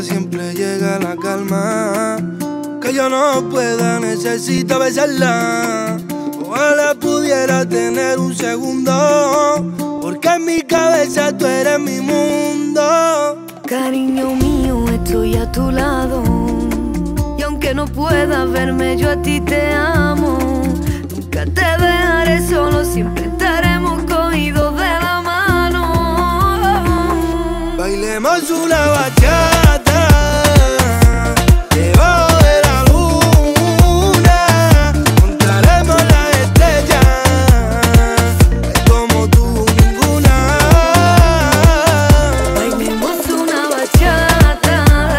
boca siempre llega la calma. Que yo no pueda, necesito besarla. Ojalá pudiera tener un segundo, porque en mi cabeza tú eres mi mundo. Cariño mío, estoy a tu lado, y aunque no puedas verme, yo a ti te amo. Nunca te dejaré solo, siempre estaremos cogidos de la mano. Bailemos una bachata debajo de la luna, contaremos las estrellas, es como tú ninguna. Bailemos una bachata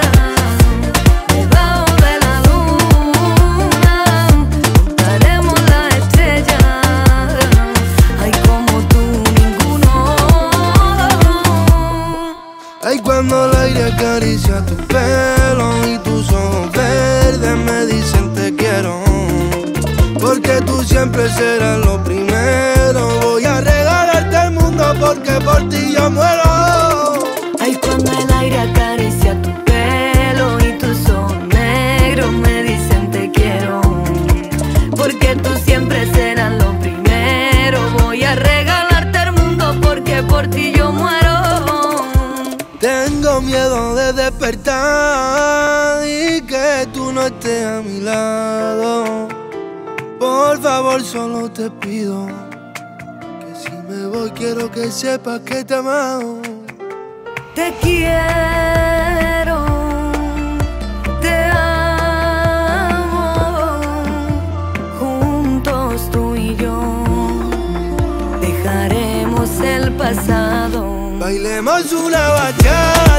debajo de la luna, contaremos las estrellas, ay como tú ninguno. Ay, cuando el aire acaricia tu pelo y tus ojos verdes me dicen te quiero, porque tú siempre serás lo primero. Voy a regalarte el mundo porque por ti yo muero. Ay, cuando el aire acaricia tu pelo y tus ojos negros me dicen te quiero, porque tú siempre serás lo primero. Voy a regalarte el mundo porque por ti yo muero. Tengo miedo de despertar y que tú no estés a mi lado. Por favor, solo te pido que si me voy quiero que sepas que te amo. Te quiero, te amo, juntos tú y yo dejaremos el pasado. Bailemos una bachata